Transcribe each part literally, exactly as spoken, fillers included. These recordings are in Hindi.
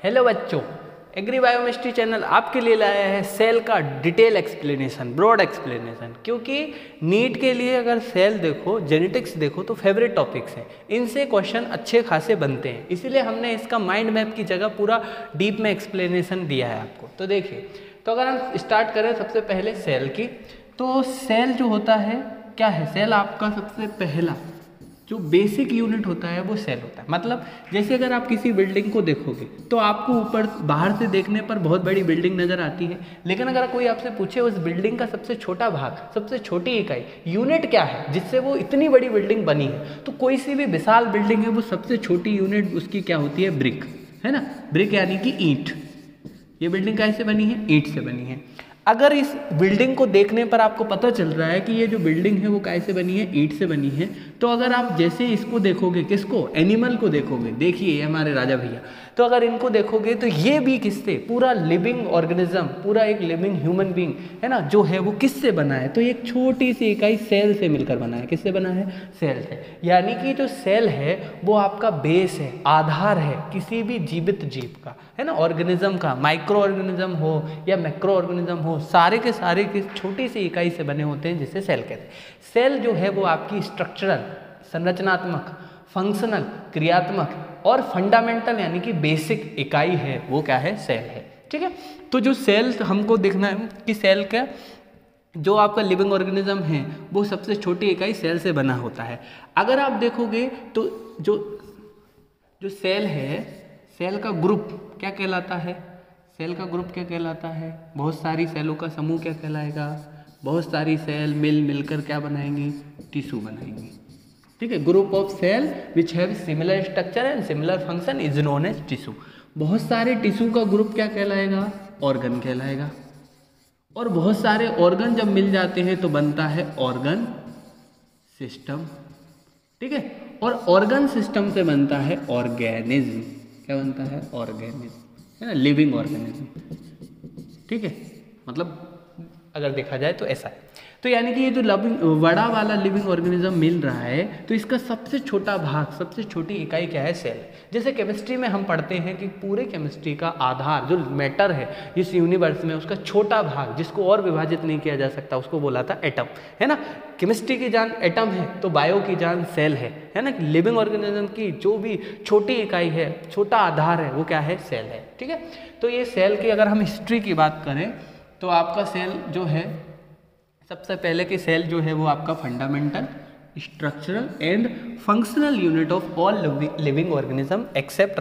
हेलो बच्चों, एग्री बायोकेमिस्ट्री चैनल आपके लिए लाया है सेल का डिटेल एक्सप्लेनेशन, ब्रॉड एक्सप्लेनेशन। क्योंकि नीट के लिए अगर सेल देखो, जेनेटिक्स देखो तो फेवरेट टॉपिक्स हैं, इनसे क्वेश्चन अच्छे खासे बनते हैं। इसीलिए हमने इसका माइंड मैप की जगह पूरा डीप में एक्सप्लेनेशन दिया है आपको। तो देखिए, तो अगर हम स्टार्ट करें सबसे पहले सेल की, तो सेल जो होता है क्या है, सेल आपका सबसे पहला जो बेसिक यूनिट होता है वो सेल होता है। मतलब जैसे अगर आप किसी बिल्डिंग को देखोगे तो आपको ऊपर बाहर से देखने पर बहुत बड़ी बिल्डिंग नज़र आती है, लेकिन अगर कोई आपसे पूछे उस बिल्डिंग का सबसे छोटा भाग, सबसे छोटी इकाई, यूनिट क्या है जिससे वो इतनी बड़ी बिल्डिंग बनी है, तो कोई सी भी विशाल बिल्डिंग है वो सबसे छोटी यूनिट उसकी क्या होती है, ब्रिक, है ना। ब्रिक यानी कि ईंट। ये बिल्डिंग कैसे बनी है, ईंट से बनी है। अगर इस बिल्डिंग को देखने पर आपको पता चल रहा है कि ये जो बिल्डिंग है वो कैसे बनी है, ईंट से बनी है, तो अगर आप जैसे इसको देखोगे, किसको, एनिमल को देखोगे, देखिए हमारे राजा भैया, तो अगर इनको देखोगे तो ये भी किससे, पूरा लिविंग ऑर्गेनिज्म, पूरा एक लिविंग ह्यूमन बीइंग है ना, जो है वो किससे बना है, तो एक छोटी सी इकाई सेल से मिलकर बना है। किससे बना है, सेल से। यानी कि जो सेल है वो आपका बेस है, आधार है किसी भी जीवित जीव का, है ना, ऑर्गेनिज्म का। माइक्रो ऑर्गेनिज्म हो या मैक्रो ऑर्गेनिज्म हो, सारे के सारे की छोटी सी इकाई से बने होते हैं, जिसे सेल कहते हैं। सेल जो है वो आपकी स्ट्रक्चरल, संरचनात्मक, फंक्शनल, क्रियात्मक और फंडामेंटल यानी कि बेसिक इकाई है, वो क्या है, सेल है। ठीक है। तो जो सेल हमको देखना है कि सेल का जो आपका लिविंग ऑर्गेनिज्म है वो सबसे छोटी इकाई सेल से बना होता है। अगर आप देखोगे तो जो जो सेल है, सेल का ग्रुप क्या कहलाता है, सेल का ग्रुप क्या कहलाता है, बहुत सारी सेलों का समूह क्या कहलाएगा, बहुत सारी सेल मिल मिलकर क्या बनाएंगी, टिश्यू बनाएंगी। ठीक है। Group of cell which have similar structure and similar function is known as tissue. बहुत सारे टिश्यू का ग्रुप क्या कहलाएगा, ऑर्गन कहलाएगा। और बहुत सारे ऑर्गन जब मिल जाते हैं तो बनता है ऑर्गन सिस्टम। ठीक है। और ऑर्गन सिस्टम से बनता है ऑर्गेनिज्म। क्या बनता है, ऑर्गेनिज्म, है ना, लिविंग ऑर्गेनिज्म। ठीक है। मतलब अगर देखा जाए तो ऐसा है। तो यानी कि ये जो लिविंग बड़ा वाला लिविंग ऑर्गेनिज्म मिल रहा है, तो इसका सबसे छोटा भाग, सबसे छोटी इकाई क्या है, सेल। जैसे केमिस्ट्री में हम पढ़ते हैं कि पूरे केमिस्ट्री का आधार जो मैटर है इस यूनिवर्स में, उसका छोटा भाग जिसको और विभाजित नहीं किया जा सकता, उसको बोला था एटम, है ना। केमिस्ट्री की जान एटम है तो बायो की जान सेल है, है ना। लिविंग ऑर्गेनिज्म की जो भी छोटी इकाई है, छोटा आधार है, वो क्या है, सेल है। ठीक है। तो ये सेल की अगर हम हिस्ट्री की बात करें तो आपका सेल जो है, सबसे पहले की सेल जो है वो आपका fundamental, structural and functional unit of all living organism except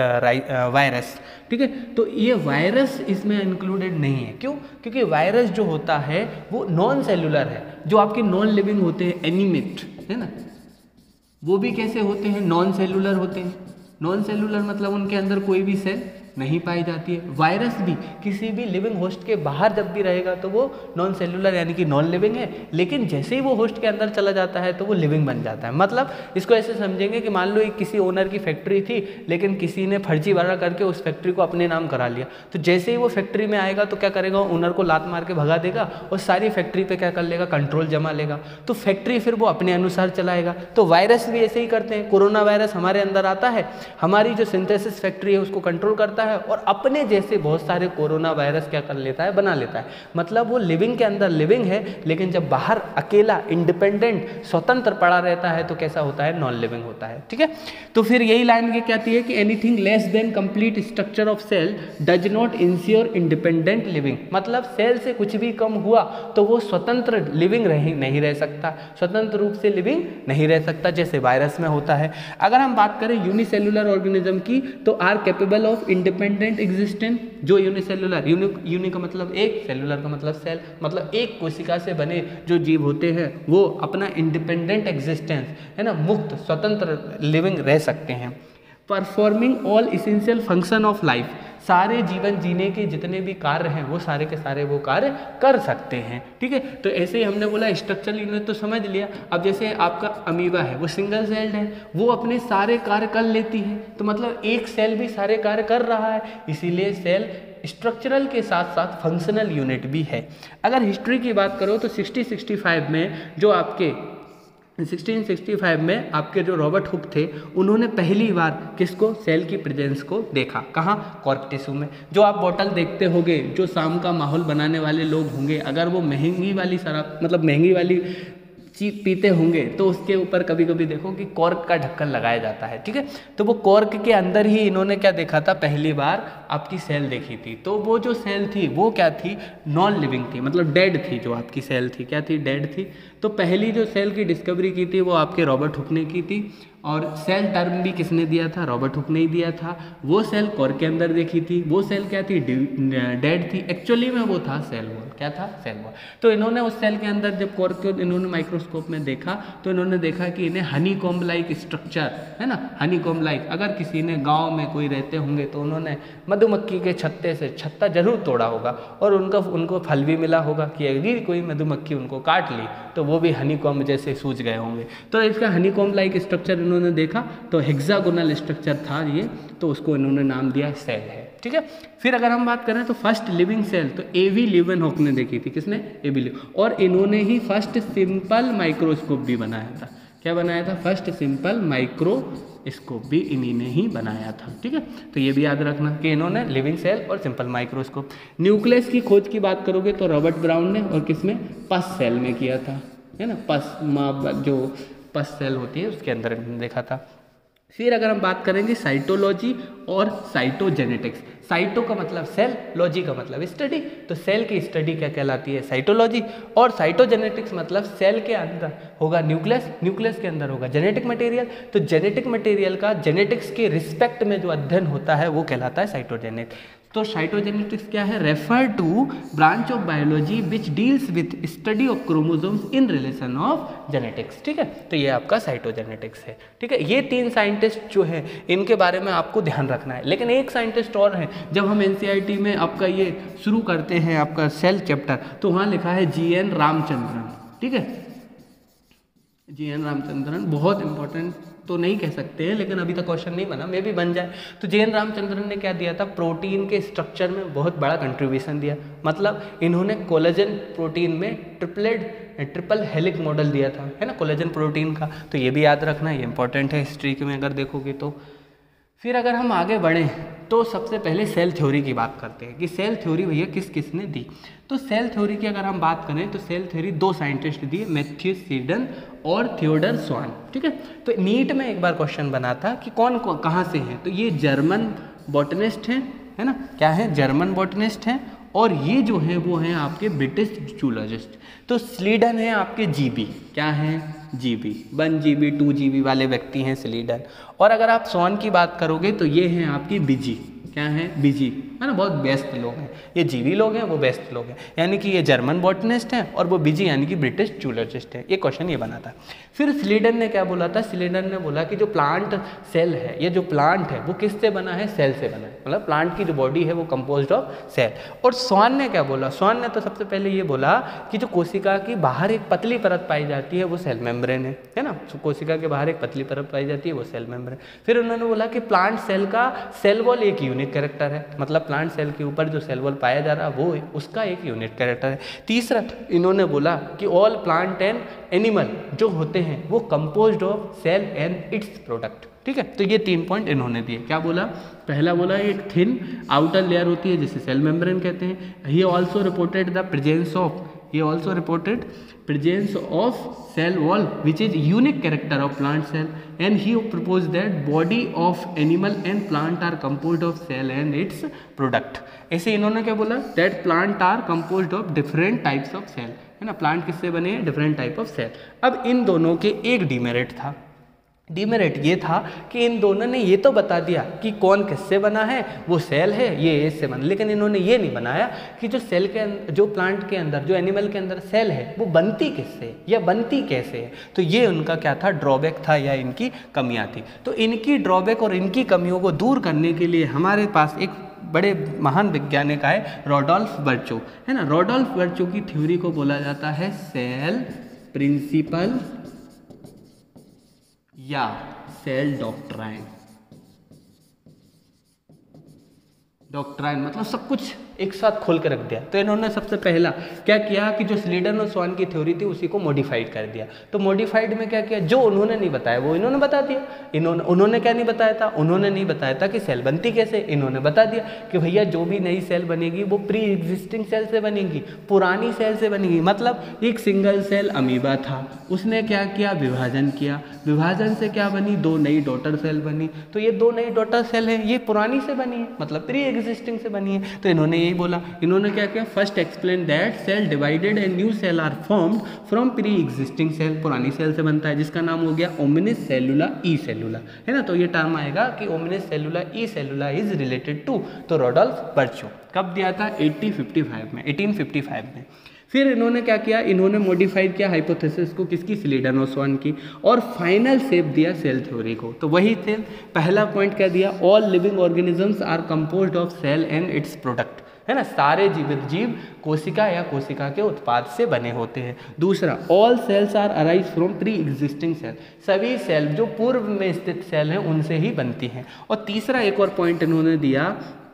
virus. ठीक है। तो ये वायरस इसमें इंक्लूडेड नहीं है। क्यों? क्योंकि वायरस जो होता है वो नॉन सेलुलर है। जो आपके नॉन लिविंग होते हैं, एनिमेट, है ना, वो भी कैसे होते हैं, नॉन सेलुलर होते हैं। नॉन सेलुलर मतलब उनके अंदर कोई भी सेल नहीं पाई जाती है। वायरस भी किसी भी लिविंग होस्ट के बाहर जब भी रहेगा तो वो नॉन सेलुलर यानी कि नॉन लिविंग है, लेकिन जैसे ही वो होस्ट के अंदर चला जाता है तो वो लिविंग बन जाता है। मतलब इसको ऐसे समझेंगे कि मान लो एक किसी ओनर की फैक्ट्री थी, लेकिन किसी ने फर्जी वाला करके उस फैक्ट्री को अपने नाम करा लिया, तो जैसे ही वो फैक्ट्री में आएगा तो क्या करेगा, ओनर को लात मार के भगा देगा और सारी फैक्ट्री पे क्या कर लेगा, कंट्रोल जमा लेगा, तो फैक्ट्री फिर वो अपने अनुसार चलाएगा। तो वायरस भी ऐसे ही करते हैं। कोरोना वायरस हमारे अंदर आता है, हमारी जो सिंथेसिस फैक्ट्री है उसको कंट्रोल करता है और अपने जैसे बहुत सारे कोरोना वायरस क्या कर लेता है, बना लेता है। मतलब वो लिविंग के अंदर लिविंग है, लेकिन जब बाहर अकेला इंडिपेंडेंट स्वतंत्र पड़ा रहता है तो कैसा होता है, नॉन लिविंग होता है। ठीक है। तो फिर यही लाइन ये कहती है कि anything less than complete structure of cell does not ensure independent living. मतलब सेल से कुछ भी कम हुआ तो वो स्वतंत्र लिविंग रह नहीं रह सकता, स्वतंत्र रूप से लिविंग नहीं रह सकता, जैसे वायरस में होता है। अगर हम बात करें यूनिसेलुलर ऑर्गेनिज्म की, तो are capable of independent existence. जो यूनिसेलुलर, यूनि यूनि का मतलब एक, सेलुलर का मतलब सेल, मतलब एक कोशिका से बने जो जीव होते हैं वो अपना इंडिपेंडेंट एग्जिस्टेंस, है ना, मुक्त स्वतंत्र लिविंग रह सकते हैं। Performing all essential function of life. सारे जीवन जीने के जितने भी कार्य हैं वो सारे के सारे वो कार्य कर सकते हैं। ठीक है। तो ऐसे ही हमने बोला स्ट्रक्चरल यूनिट तो समझ लिया। अब जैसे आपका अमीबा है, वो सिंगल सेल्ड है, वो अपने सारे कार्य कर लेती है, तो मतलब एक सेल भी सारे कार्य कर रहा है, इसीलिए सेल स्ट्रक्चरल के साथ साथ फंक्शनल यूनिट भी है। अगर हिस्ट्री की बात करो तो सिक्सटी सिक्सटी फाइव में जो आपके सिक्सटीन सिक्सटी फाइव में आपके जो रॉबर्ट हुक थे उन्होंने पहली बार किसको, सेल की प्रेजेंस को देखा। कहाँ, कॉर्क टिश्यू में। जो आप बॉटल देखते होंगे, जो शाम का माहौल बनाने वाले लोग होंगे, अगर वो महंगी वाली शराब मतलब महंगी वाली चीज पीते होंगे तो उसके ऊपर कभी कभी देखो कि कॉर्क का ढक्कन लगाया जाता है, ठीक है। तो वो कॉर्क के अंदर ही इन्होंने क्या देखा था, पहली बार आपकी सेल देखी थी। तो वो जो सेल थी वो क्या थी, नॉन लिविंग थी, मतलब डेड थी। जो आपकी सेल थी क्या थी, डेड थी। तो पहली जो सेल की डिस्कवरी की थी वो आपके रॉबर्ट हुक ने की थी। और सेल टर्म भी किसने दिया था, रॉबर्ट हुक ने ही दिया था। वो सेल कॉर्क के अंदर देखी थी, वो सेल क्या थी, डेड थी। एक्चुअली में वो था सेल वॉल, क्या था, सेल वॉल। तो इन्होंने उस सेल के अंदर जब कॉर्क को इन्होंने माइक्रोस्कोप में देखा तो इन्होंने देखा कि इन्हें हनी कॉम्ब लाइक स्ट्रक्चर है ना, हनी कॉम्ब लाइक। अगर किसी ने गाँव में कोई रहते होंगे तो उन्होंने मधुमक्खी के छत्ते से छत्ता जरूर तोड़ा होगा और उनका उनको फल भी मिला होगा कि अगर कोई मधुमक्खी उनको काट ली तो वो भी हनी कॉम्ब जैसे सूज गए होंगे। तो इसका हनी कॉम्ब लाइक स्ट्रक्चर इन्होंने देखा, तो हेक्सागोनल स्ट्रक्चर था ये, तो उसको इन्होंने नाम दिया सेल है, ठीक है। फिर अगर हम बात करें तो फर्स्ट लिविंग सेल तो एवी लीवेनहॉक ने देखी थी। किसने, एवी लीवेनहॉक। और इन्होंने ही फर्स्ट सिंपल माइक्रोस्कोप भी बनाया था। क्या बनाया था, फर्स्ट सिंपल माइक्रोस्कोप भी इन्हीं ने ही बनाया था, ठीक है। तो ये भी याद रखना कि इन्होंने लिविंग सेल और सिंपल माइक्रोस्कोप। न्यूक्लियस की खोज की बात करोगे तो रॉबर्ट ब्राउन ने, और किसमें, पस सेल में किया था, है ना। पस जो पस सेल होती है उसके अंदर देखा था। फिर अगर हम बात करेंगे साइटोलॉजी और साइटोजेनेटिक्स। साइटो का मतलब सेल, लॉजी का मतलब स्टडी। तो सेल की स्टडी क्या कहलाती है, साइटोलॉजी। और साइटोजेनेटिक्स मतलब सेल के अंदर होगा न्यूक्लियस, न्यूक्लियस के अंदर होगा जेनेटिक मटेरियल। तो जेनेटिक मटेरियल का जेनेटिक्स के रिस्पेक्ट में जो अध्ययन होता है वो कहलाता है साइटोजेनेटिक्स। तो साइटोजेनेटिक्स क्या है, refer to branch of biology which deals with study of chromosomes in relation of genetics, ठीक है। तो ये आपका साइटोजेनेटिक्स है, ठीक है। ये तीन साइंटिस्ट जो है इनके बारे में आपको ध्यान रखना है। लेकिन एक साइंटिस्ट और है, जब हम एनसीईआरटी में आपका ये शुरू करते हैं आपका सेल चैप्टर, तो वहाँ लिखा है जी एन रामचंद्रन, ठीक है। जी एन रामचंद्रन बहुत इंपॉर्टेंट तो नहीं कह सकते हैं, लेकिन अभी तक क्वेश्चन नहीं बना, मे भी बन जाए। तो जे एन रामचंद्रन ने क्या दिया था, प्रोटीन के स्ट्रक्चर में बहुत बड़ा कंट्रीब्यूशन दिया। मतलब इन्होंने कोलेजन प्रोटीन में ट्रिपलेट ट्रिपल हेलिक मॉडल दिया था, है ना, कोलेजन प्रोटीन का। तो ये भी याद रखना, ये इंपॉर्टेंट है हिस्ट्री में अगर देखोगे तो। फिर अगर हम आगे बढ़ें तो सबसे पहले सेल थ्योरी की बात करते हैं कि सेल थ्योरी भैया किस किस ने दी। तो सेल थ्योरी की अगर हम बात करें तो सेल थ्योरी दो साइंटिस्ट दिए, मैथ्यू सीडन और थियोडर स्वान, ठीक है। तो नीट में एक बार क्वेश्चन बना था कि कौन कौन कहाँ से हैं, तो ये जर्मन बॉटनिस्ट हैं, है ना, क्या है, जर्मन बॉटनिस्ट हैं। और ये जो है वो हैं आपके ब्रिटिश जूलॉजिस्ट। तो स्लीडन है आपके जीबी, क्या हैं, GB, one GB two GB वाले व्यक्ति हैं स्लीडन। और अगर आप स्वान की बात करोगे तो ये हैं आपकी बीजी, क्या है, बीजी, है ना, बहुत बेस्ट लोग हैं। ये जीवी लोग हैं, वो बेस्ट लोग हैं, यानी कि ये जर्मन बॉटनिस्ट हैं और वो बीजी यानी कि ब्रिटिश जूलॉजिस्ट है। ये क्वेश्चन ये बना था। फिर स्लीडन ने क्या बोला था, स्लीडन ने बोला कि जो प्लांट सेल है, ये जो प्लांट है वो किससे बना है, सेल से बना है। मतलब प्लांट की जो बॉडी है वो कंपोज्ड ऑफ सेल। और स्वान ने क्या बोला, स्वान ने तो सबसे पहले ये बोला कि जो कोशिका की बाहर एक पतली परत पाई जाती है वो सेल मेम्ब्रेन है, है ना। तो कोशिका के बाहर एक पतली परत पाई जाती है वो सेल मेम्ब्रेन। फिर उन्होंने बोला कि प्लांट सेल का सेल वॉल एक यूनिक कैरेक्टर है, मतलब प्लांट सेल के ऊपर जो सेल वॉल पाया जा रहा है वो उसका एक यूनिट कैरेक्टर है। तीसरा इन्होंने बोला कि ऑल प्लांट एंड एनिमल जो होते हैं वो composed of cell and its product, ठीक है। तो ये तीन पॉइंट इन्होंने दिए। क्या बोला, पहला बोला एक थिन आउटर लेयर होती है जिसे सेल मेम्ब्रेन कहते हैं। He also reported the presence of he also reported presence of cell wall which is unique character of plant cell, and he proposed that body of animal and plant are composed of cell and its product। ऐसे इन्होंने क्या बोला, that plant are composed of different types of cell, है ना, प्लांट किससे बने हैं, डिफरेंट टाइप ऑफ सेल। अब इन दोनों के एक डीमेरिट था, डीमेरिट ये था कि इन दोनों ने ये तो बता दिया कि कौन किससे बना है, वो सेल है, ये इससे बना, लेकिन इन्होंने ये नहीं बनाया कि जो सेल के अंदर, जो प्लांट के अंदर, जो एनिमल के अंदर सेल है वो बनती किससे या बनती कैसे है। तो ये उनका क्या था, ड्रॉबैक था या इनकी कमियां थी। तो इनकी ड्रॉबैक और इनकी कमियों को दूर करने के लिए हमारे पास एक बड़े महान वैज्ञानिक आए, रॉडोल्फ वर्चो, है ना। रॉडोल्फ वर्चो की थ्योरी को बोला जाता है सेल प्रिंसिपल या सेल डॉक्ट्राइन। डॉक्ट्राइन मतलब सब कुछ एक साथ खोल के रख दिया। तो इन्होंने सबसे पहला क्या किया कि जो स्लीडन और स्वान की थ्योरी थी उसी को मॉडिफाइड कर दिया। तो मॉडिफाइड में क्या किया, जो उन्होंने नहीं बताया वो इन्होंने बता दिया। इन्होंने उन्होंने क्या नहीं बताया था, उन्होंने नहीं बताया था कि सेल बनती कैसे, इन्होंने बता दिया कि भैया जो भी नई सेल बनेगी वो प्री एग्जिस्टिंग सेल से बनेगी, पुरानी सेल से बनेगी। मतलब एक सिंगल सेल अमीबा था, उसने क्या किया, विभाजन किया, विभाजन से क्या बनी, दो नई डॉटर सेल बनी। तो ये दो नई डॉटर सेल है, ये पुरानी से बनी है, मतलब प्री एग्जिस्टिंग से बनी है। तो इन्होंने यही बोला, इन्होंने क्या किया, first explain that cell divided and new cell are formed from pre existing cell, पुरानी सेल से बनता है, जिसका नाम हो गया ओमिनिस सेलुला ई सेलुला, है ना। तो ये टर्म आएगा कि omnis cellula e cellula is related to, तो रोडोल्फ बर्चो कब दिया था, एटीन फिफ्टी फाइव में, एटीन फिफ्टी फाइव में। फिर इन्होंने क्या किया, इन्होंने मॉडिफाइड किया हाइपोथेसिस को, किसकी, स्लीडन और स्वान की, और फाइनल शेप दिया सेल थ्योरी को। तो वही थे, पहला पॉइंट क्या दिया, all living organisms are composed of cell and its product, है ना, सारे जीवित जीव कोशिका या कोशिका के उत्पाद से बने होते हैं। दूसरा, all cells are arise from pre existing cell, सभी सेल जो पूर्व में स्थित सेल हैं उनसे ही बनती हैं। और तीसरा एक और पॉइंट इन्होंने दिया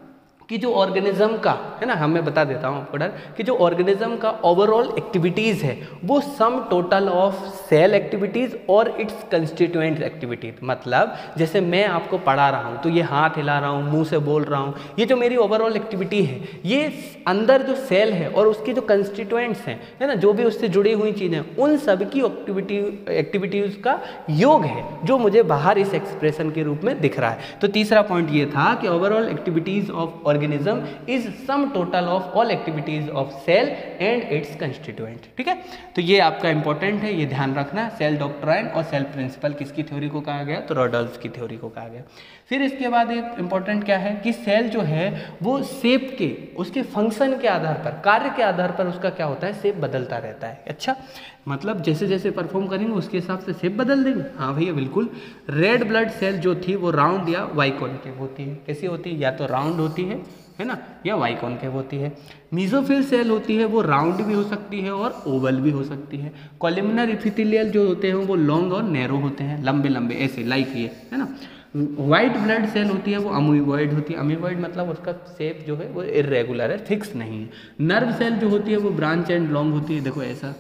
कि जो ऑर्गेनिज्म का, है ना, हमें बता देता हूँ आपको डर, कि जो ऑर्गेनिज्म का ओवरऑल एक्टिविटीज़ है वो sum total of cell activities और इट्स कंस्टिट्यूएंट एक्टिविटीज। मतलब जैसे मैं आपको पढ़ा रहा हूँ तो ये हाथ हिला रहा हूँ, मुंह से बोल रहा हूँ, ये जो मेरी ओवरऑल एक्टिविटी है, ये अंदर जो सेल है और उसकी जो कंस्टिट्यूएंट्स हैं, है ना, जो भी उससे जुड़ी हुई चीज़ें, उन सब की एक्टिविटी एक्टिविटीज़ का योग है जो मुझे बाहर इस एक्सप्रेशन के रूप में दिख रहा है। तो तीसरा पॉइंट ये था कि overall activities of organism is sum total of all activities of cell and its constituent। ठीक है, तो ये आपका इंपॉर्टेंट है, ये ध्यान रखना। सेल डॉक्ट्राइन और सेल प्रिंसिपल किसकी थ्योरी को कहा गया, तो रोडोल्फ की थ्योरी को कहा गया। फिर इसके बाद एक इंपॉर्टेंट क्या है कि सेल जो है वो शेप के, उसके फंक्शन के आधार पर, कार्य के आधार पर उसका क्या होता है, शेप बदलता रहता है। अच्छा, मतलब जैसे जैसे परफॉर्म करेंगे उसके हिसाब से शेप बदल देंगे। हाँ भैया बिल्कुल। रेड ब्लड सेल जो थी वो राउंड या वाई कॉन्केव होती है। कैसी होती है, या तो राउंड होती है, है ना, या वाई कॉन्केव होती है। मीजोफिल सेल होती है वो राउंड भी हो सकती है और ओवल भी हो सकती है। कॉलमनर एपिथेलियल जो होते हैं वो लॉन्ग और नैरो होते हैं, लंबे लंबे ऐसे, लाइक ये, है ना। वाइट ब्लड सेल होती है वो अमीबॉइड होती है। अमीबॉइड मतलब उसका शेप जो है वो इरेगुलर है, फिक्स नहीं है। नर्व सेल जो होती है वो ब्रांच एंड लॉन्ग होती है, देखो ऐसा,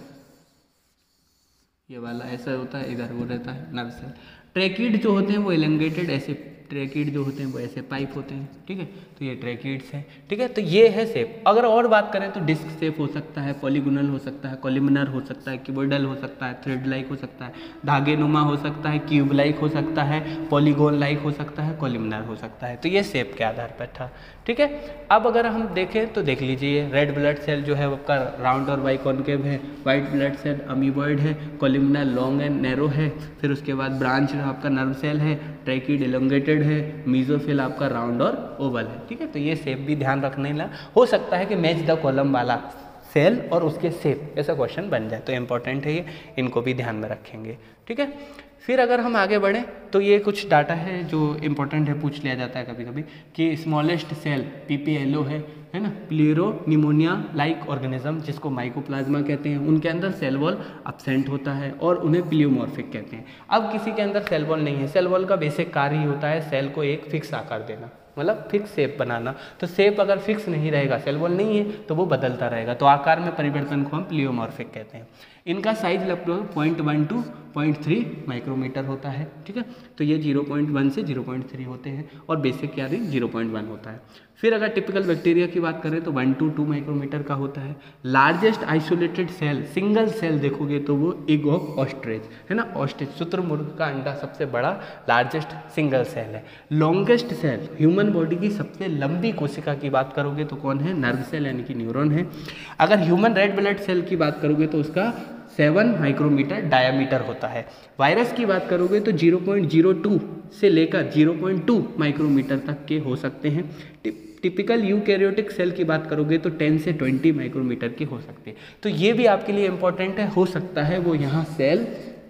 ये वाला ऐसा होता है, इधर वो रहता है नर्व सेल। ट्रैकिड जो होते हैं वो एलेंगेटेड, ऐसे ट्रैकिड जो होते हैं वो ऐसे पाइप होते हैं। ठीक है, तो ये ट्रैकिड्स हैं। ठीक है, तो ये है शेप। अगर और बात करें तो डिस्क शेप हो सकता है, पॉलीगोनल हो सकता है, कॉलमनर हो सकता है, क्यूबोइडल हो सकता है, थ्रेड लाइक हो सकता है, धागे नुमा हो सकता है, क्यूब लाइक हो सकता है, पॉलीगोन लाइक हो सकता है, कॉलमनर हो सकता है। तो ये शेप के आधार पर था। ठीक है, अब अगर हम देखें तो देख लीजिए, रेड ब्लड सेल जो है वो आपका राउंड और वाई कॉन्केव है, वाइट ब्लड सेल अमीबॉइड है, कॉलमनर लॉन्ग एंड नैरो है, फिर उसके बाद ब्रांच आपका नर्व सेल है, ट्रैकिड एलोंगेटेड है, मीजोफिल आपका राउंड और ओवल है। ठीक है, तो ये शेप भी ध्यान रखने ला, हो सकता है कि मैच द कॉलम वाला सेल और उसके शेप ऐसा क्वेश्चन बन जाए, तो इंपॉर्टेंट है ये, इनको भी ध्यान में रखेंगे। ठीक है, फिर अगर हम आगे बढ़ें तो ये कुछ डाटा है जो इंपॉर्टेंट है, पूछ लिया जाता है कभी कभी कि smallest cell P P L O है, है ना, प्लेरो निमोनिया लाइक ऑर्गेनिज्म, जिसको माइकोप्लाज्मा कहते हैं, उनके अंदर सेल वॉल अब्सेंट होता है और उन्हें प्लियोमॉर्फिक कहते हैं। अब किसी के अंदर सेल वॉल नहीं है, सेल वॉल का बेसिक कार्य ही होता है सेल को एक फिक्स आकार देना, मतलब फिक्स शेप बनाना। तो शेप अगर फिक्स नहीं रहेगा, सेल वॉल नहीं है, तो वो बदलता रहेगा, तो आकार में परिवर्तन को हम प्लियोमॉर्फिक कहते हैं। इनका साइज लगभग point one two point three micrometre होता है। ठीक है, तो ये जीरो पॉइंट वन से जीरो पॉइंट थ्री होते हैं और बेसिक क्या रेंज जीरो पॉइंट वन होता है। फिर अगर टिपिकल बैक्टीरिया की बात करें तो वन टू टू माइक्रोमीटर का होता है। Largest isolated cell, single cell देखोगे तो वो एग ऑफ ऑस्ट्रिच, है ना, ऑस्ट्रिच शुतुरमुर्ग का अंडा सबसे बड़ा लार्जेस्ट सिंगल सेल है। लॉन्गेस्ट सेल, ह्यूमन बॉडी की सबसे लंबी कोशिका की बात करोगे तो कौन है, नर्व सेल यानी कि न्यूरॉन है। अगर ह्यूमन रेड ब्लड सेल की बात करोगे तो उसका सेवन माइक्रोमीटर डायामीटर होता है। वायरस की बात करोगे तो जीरो पॉइंट जीरो टू से लेकर जीरो पॉइंट टू माइक्रोमीटर तक के हो सकते हैं। टिपिकल यूकैरियोटिक सेल की बात करोगे तो टेन से ट्वेंटी माइक्रोमीटर के हो सकते हैं। तो ये भी आपके लिए इंपॉर्टेंट है, हो सकता है वो यहाँ सेल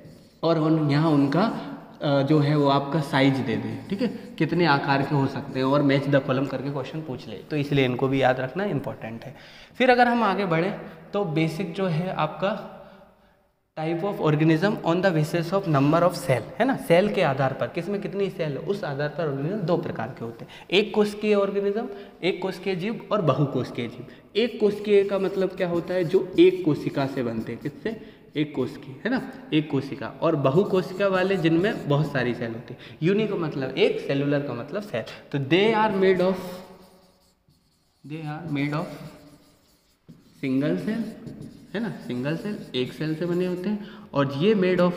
और उन यहाँ उनका जो है वो आपका साइज दे दें। ठीक है, कितने आकार के हो सकते हैं और मैच द कॉलम करके क्वेश्चन पूछ ले, तो इसलिए इनको भी याद रखना इंपॉर्टेंट है। फिर अगर हम आगे बढ़ें तो बेसिक जो है आपका type of organism on the basis of number of cell, है ना, सेल के आधार पर, किसमें कितनी सेल है उस आधार पर ऑर्गेनिज्म दो प्रकार के होते हैं, एक कोशिकीय ऑर्गेनिज्म, एक कोशिकीय जीव और बहुकोशिकीय जीव। एक कोशिकीय का मतलब क्या होता है, जो एक कोशिका से बनते हैं, किससे, एक कोशिकीय, है ना, एक कोशिका। और बहुकोशिका वाले जिनमें बहुत सारी सेल होती है। यूनि का मतलब एक, सेलुलर का मतलब सेल। तो they are made of they are made of single cell, है ना, सिंगल सेल, एक सेल से बने होते हैं। और ये मेड ऑफ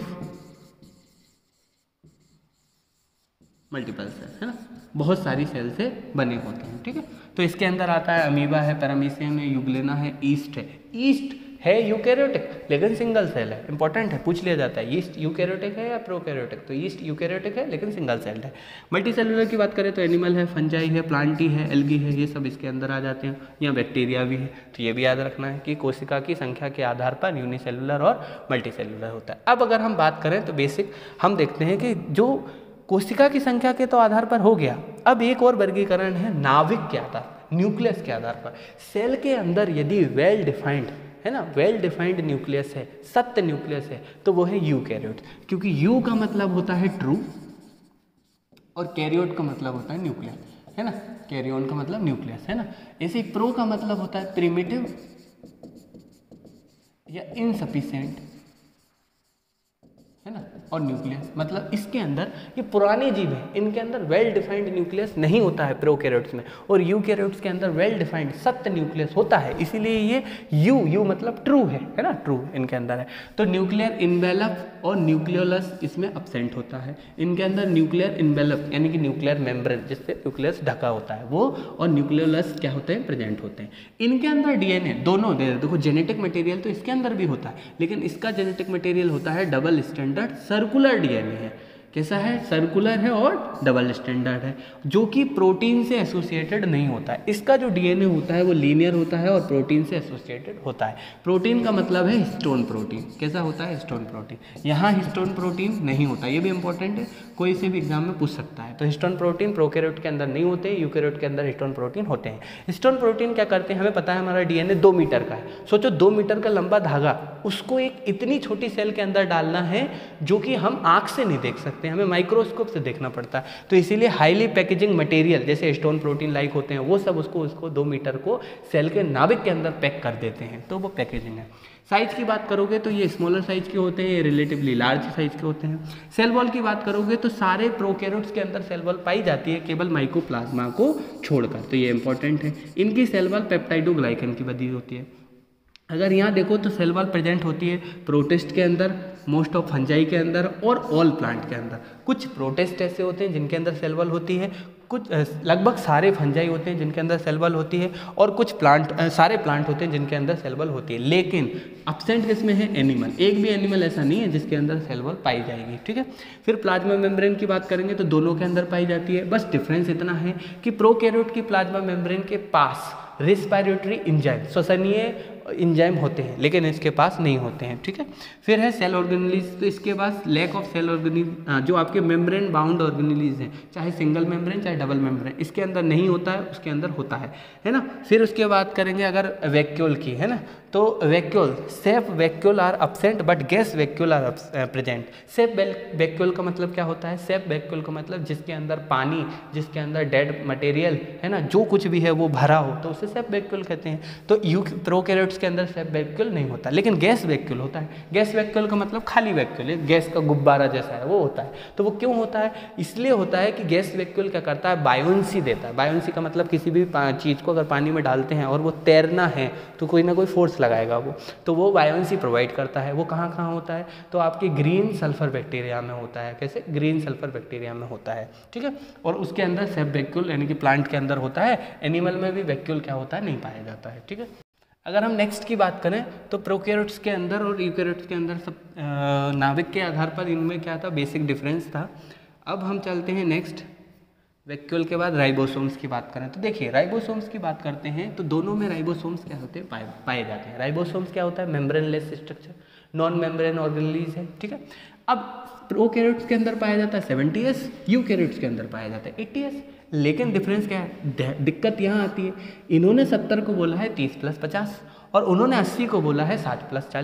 मल्टीपल सेल, है ना, बहुत सारी सेल से बने होते हैं, ठीक है। तो इसके अंदर आता है अमीबा है, पैरामीशियम है, यूग्लेना है, ईस्ट है। ईस्ट है यूकैरियोटिक लेकिन सिंगल सेल है, इंपॉर्टेंट है, पूछ लिया जाता है ईस्ट यूकैरियोटिक है या प्रोकैरियोटिक, तो ईस्ट यूकैरियोटिक है लेकिन सिंगल सेल्ड है। मल्टी सेलुलर की बात करें तो एनिमल है, फंजाई है, प्लांटी है, एल्गी है, ये सब इसके अंदर आ जाते हैं। यहाँ बैक्टीरिया भी है, तो ये भी याद रखना है कि कोशिका की संख्या के आधार पर यूनिसेलुलर और मल्टी सेलुलर होता है। अब अगर हम बात करें तो बेसिक हम देखते हैं कि जो कोशिका की संख्या के तो आधार पर हो गया, अब एक और वर्गीकरण है नाभिक के आधार, न्यूक्लियस के आधार पर। सेल के अंदर यदि वेल डिफाइंड, है ना, वेल डिफाइंड न्यूक्लियस है, सत्य न्यूक्लियस है, तो वो है यूकैरियोट, क्योंकि यू का मतलब होता है ट्रू और कैरियोट का मतलब होता है न्यूक्लियस, है ना, कैरियोन का मतलब न्यूक्लियस, है ना। ऐसे ही प्रो का मतलब होता है प्रिमिटिव या इनसफिशिएंट, है ना, और न्यूक्लियस मतलब इसके अंदर ये पुराने जीव हैं, इनके अंदर वेल डिफाइंड न्यूक्लियस नहीं होता है प्रोकैरियोट्स में, और यूकैरियोट्स के अंदर वेल डिफाइंड सत्य न्यूक्लियस होता है, इसीलिए ये यू यू मतलब ट्रू है, है ना, ट्रू इनके अंदर है। तो न्यूक्लियर इन्वेलप और न्यूक्लियोलस इसमें अब्सेंट होता है। इनके अंदर न्यूक्लियर इन्वेलप यानी कि न्यूक्लियर मेम्ब्रेन जिससे न्यूक्लियस ढका होता है वो, और न्यूक्लियोलस क्या होते हैं, प्रेजेंट होते हैं। इनके अंदर डीएनए दोनों दे, देखो जेनेटिक मटेरियल तो इसके अंदर भी होता है, लेकिन इसका जेनेटिक मटेरियल होता है डबल स्टैंडर्ड सर्कुलर डीएनए है। कैसा है, सर्कुलर है और डबल स्टैंडर्ड है, जो कि प्रोटीन से एसोसिएटेड नहीं होता है। इसका जो डीएनए होता है वो लीनियर होता है और प्रोटीन से एसोसिएटेड होता है। प्रोटीन का मतलब है हिस्टोन प्रोटीन। कैसा होता है, हिस्टोन प्रोटीन। यहाँ हिस्टोन प्रोटीन नहीं होता, ये भी इंपॉर्टेंट है, कोई से भी एग्जाम में पूछ सकता है। तो हिस्टोन प्रोटीन प्रोकैरियोट के अंदर नहीं होते, यूकैरियोट के अंदर हिस्टोन प्रोटीन होते हैं। हिस्टोन प्रोटीन क्या करते हैं, हमें पता है हमारा डीएनए दो मीटर का है, सोचो दो मीटर का लंबा धागा, उसको एक इतनी छोटी सेल के अंदर डालना है जो कि हम आँख से नहीं देख सकते, हमें माइक्रोस्कोप से देखना पड़ता है। तो इसीलिए हाईली पैकेजिंग मटेरियल जैसे हिस्टोन प्रोटीन लाइक होते हैं वो सब उसको उसको दो मीटर को सेल के नाभिक के अंदर पैक कर देते हैं, तो वो पैकेजिंग है। साइज की बात करोगे तो ये स्मॉलर साइज के होते हैं, ये रिलेटिवली लार्ज साइज के होते हैं। सेल वॉल की बात करोगे तो सारे प्रोकैरियोट्स के अंदर सेल वॉल पाई जाती है केवल माइकोप्लाज्मा को छोड़कर, तो ये इंपॉर्टेंट है। इनकी सेल वॉल पेप्टाइडोग्लाइकन की बनी होती है। अगर यहाँ देखो तो सेल वॉल प्रेजेंट होती है प्रोटिस्ट के अंदर, मोस्ट ऑफ फंजाई के अंदर और ऑल प्लांट के अंदर। कुछ प्रोटिस्ट ऐसे होते हैं जिनके अंदर सेल वॉल होती है, कुछ लगभग सारे फंजाई होते हैं जिनके अंदर सेल वॉल होती है, और कुछ प्लांट सारे प्लांट होते हैं जिनके अंदर सेल वॉल होती है। लेकिन अब्सेंट किसमें है, एनिमल। एक भी एनिमल ऐसा नहीं है जिसके अंदर सेल वॉल पाई जाएगी, ठीक है। फिर प्लाज्मा मेम्ब्रेन की बात करेंगे तो दोनों के अंदर पाई जाती है, बस डिफरेंस इतना है कि प्रोकैरियोट की प्लाज्मा मेम्ब्रेन के पास रेस्पिरेटरी एंजाइम, श्वसनीय एंजाइम होते हैं, लेकिन इसके पास नहीं होते हैं, ठीक है। फिर है सेल ऑर्गेनेलीज, तो इसके पास लैक ऑफ सेल ऑर्गेनेलीज, जो आपके मेम्ब्रेन बाउंड ऑर्गेनेलीज हैं, चाहे सिंगल मेम्ब्रेन चाहे डबल मेम्ब्रेन, इसके अंदर नहीं होता है, उसके अंदर होता है, है ना। फिर उसके बाद करेंगे अगर वैक्यूल की, है ना, तो vacuole, sap vacuole are absent but gas vacuole are present. Sap vacuole का मतलब क्या होता है, सेफ वैक्यूल का मतलब जिसके अंदर पानी, जिसके अंदर डेड मटेरियल, है ना, जो कुछ भी है वो भरा हो, तो उसे सेफ वैक्यूल कहते हैं। तो यू प्रोकैरियोट्स के अंदर सेफ वैक्यूल नहीं होता, लेकिन गैस वैक्यूल होता है। गैस वैक्यूल का मतलब खाली वैक्यूल है, गैस का गुब्बारा जैसा है वो होता है। तो वो क्यों होता है, इसलिए होता है कि गैस वैक्यूल क्या करता है, बायोन्सी देता है। बायोन्सी का मतलब किसी भी चीज़ को अगर पानी में डालते हैं और वो तैरना है तो कोई ना कोई फोर्स लगाएगा वो, तो वो बायोन्सी प्रोवाइड करता है। वो कहाँ कहाँ होता है, तो आपके ग्रीन सल्फर बैक्टीरिया में होता है। कैसे, ग्रीन सल्फर बैक्टीरिया में होता है, ठीक है। और उसके अंदर सेफ वैक्यूल यानी कि प्लांट के अंदर होता है, एनिमल में भी वैक्यूल क्या होता है, नहीं पाया जाता है, ठीक है। अगर हम नेक्स्ट की बात करें तो प्रोकैरियोट्स के अंदर और यूकैरियोट्स के अंदर सब नाभिक के आधार पर इनमें क्या था, बेसिक डिफरेंस था। अब हम चलते हैं नेक्स्ट, वैक्यूल के बाद राइबोसोम्स की बात करें तो देखिए राइबोसोम्स की बात करते हैं तो दोनों में राइबोसोम्स क्या होते हैं, पाए पाए जाते हैं। राइबोसोम्स क्या होता है, membraneless structure, non membrane organelles है, ठीक है। अब प्रोकैरियोट्स के अंदर पाया जाता है सेवेंटी एस, यूकैरियोट्स के अंदर पाया जाता है एट्टी एस। लेकिन डिफरेंस क्या है, दिक्कत यहाँ आती है, इन्होंने सत्तर को बोला है तीस प्लस पचास और उन्होंने अस्सी को बोला है साठ प्लस चालीस।